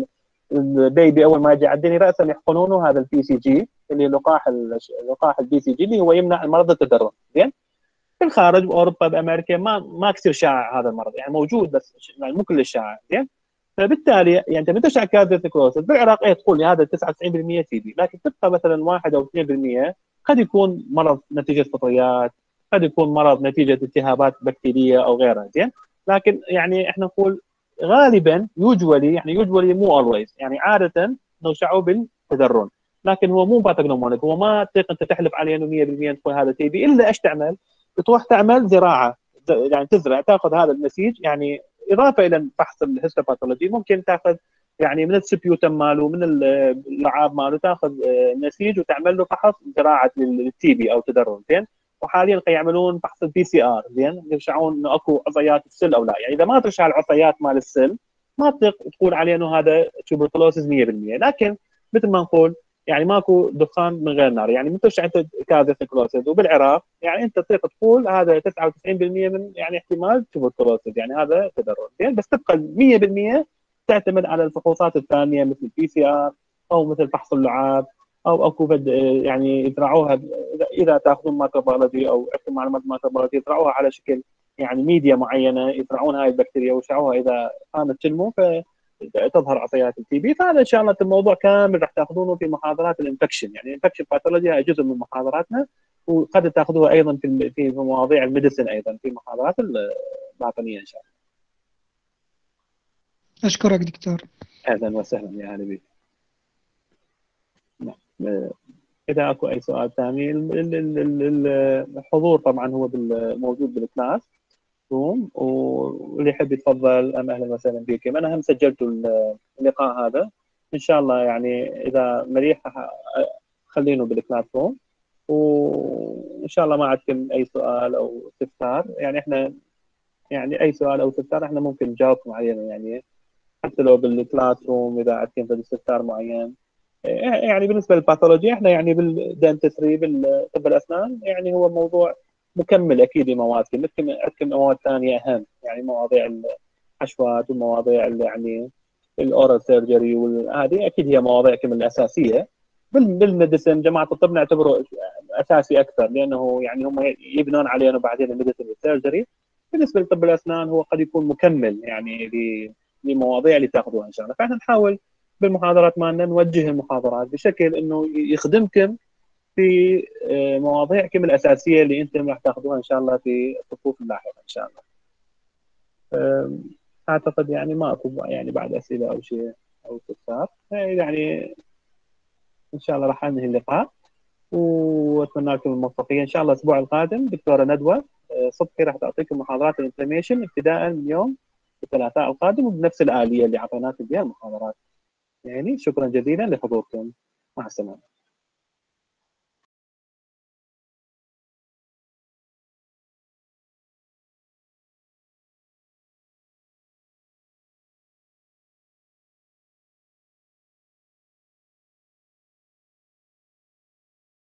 [SPEAKER 1] البيبي اول ما يجي على الدنيا راسا يحقنونه هذا البي سي جي اللي لقاح لقاح البي سي جي اللي هو يمنع المرض التدرن، زين في الخارج باوروبا بامريكا ما ما كثير شائع هذا المرض، يعني موجود بس يعني مو كل الشائع، زين فبالتالي يعني انت من تشعر كارديوكروسس بالعراق ايه تقول لي هذا تسعة وتسعين بالمئة تي بي، لكن تبقى مثلا واحد او اثنين بالمئة قد يكون مرض نتيجه فطريات، قد يكون مرض نتيجه التهابات بكتيريه او غيرها، زين لكن يعني احنا نقول غالبا يوجوالي يعني يوجوالي مو اولويز، يعني عاده نوشعوا بالتدرن، لكن هو مو باثوجنومونيك، هو ما تقدر انت تحلف عليه انه مئة بالمئة تقول هذا تي بي، الا ايش تعمل؟ بتروح تعمل زراعه، يعني تزرع تاخذ هذا النسيج، يعني اضافه الى فحص الهيستوباثولوجي ممكن تاخذ يعني من السبيوتم ماله من اللعاب ماله تاخذ نسيج وتعمل له فحص زراعه للتي بي او تدرن، زين وحاليا يعملون فحص البي سي ار، زين يرجعون انه اكو عطيات السل او لا، يعني اذا ما ترجع العطيات مال السل ما تقول عليه انه هذا توبركلوسيس مئة بالمئة، لكن مثل ما نقول يعني ماكو دخان من غير نار، يعني من ترجع انت كارديوكروسيس وبالعراق يعني انت تقدر تقول هذا تسعة وتسعين بالمئة من يعني احتمال توبركلوسيس، يعني هذا تدرج، زين بس تبقى مئة بالمئة تعتمد على الفحوصات الثانيه مثل البي سي ار او مثل فحص اللعاب او اكو بد يعني يزرعوها اذا تاخذون مايكروبيولوجي او عندكم معلومات مايكروبيولوجي يزرعوها على شكل يعني ميديا معينه يزرعون هاي البكتيريا ويشعوها اذا قامت تنمو فتظهر عطيات التي بي، فهذا ان شاء الله الموضوع كامل راح تاخذونه في محاضرات الانفكشن، يعني الانفكشن باثولوجي هي جزء من محاضراتنا وقد تاخذوها ايضا في في مواضيع الميديسن ايضا في محاضرات الباطنيه ان شاء الله.
[SPEAKER 2] اشكرك دكتور.
[SPEAKER 1] اهلا وسهلا يا اهلا بك. اذا اكو اي سؤال ثاني الحضور طبعا هو موجود بالكلاس روم، واللي يحب يتفضل انا اهلا وسهلا بكم. انا هم سجلت اللقاء هذا ان شاء الله، يعني اذا مريح خلينه بالكلاس روم، وان شاء الله ما عندكم اي سؤال او استفسار، يعني احنا يعني اي سؤال او استفسار احنا ممكن نجاوبكم عليه، يعني حتى لو بالكلاس روم اذا عندكم استفسار معين. يعني بالنسبه للباثولوجي احنا يعني بالدنتستري بالطب الاسنان يعني هو موضوع مكمل اكيد لمواد، مثل عندكم مواد ثانيه اهم، يعني مواضيع الحشوات ومواضيع يعني الاورال سيرجري وهذه اكيد هي مواضيعكم الاساسيه. بالميديسن جماعه الطب نعتبره اساسي اكثر لانه يعني هم يبنون عليه بعدين الميديسن والسيرجري. بالنسبه لطب الاسنان هو قد يكون مكمل يعني لمواضيع اللي تاخذوها ان شاء الله، فاحنا نحاول بالمحاضرات مالنا نوجه المحاضرات بشكل انه يخدمكم في مواضيعكم الاساسيه اللي انتم راح تاخذوها ان شاء الله في الصفوف اللاحقه ان شاء الله. اعتقد يعني ما اكو يعني بعد اسئله او شيء او استفسار، يعني ان شاء الله راح انهي اللقاء واتمنى لكم الموفقيه ان شاء الله. الاسبوع القادم دكتوره ندوه صبحي راح تعطيكم محاضرات الانفلاميشن ابتداء من يوم الثلاثاء القادم وبنفس الاليه اللي اعطيناكم بها المحاضرات. يعني شكرا جزيلا لحضوركم، مع السلامه.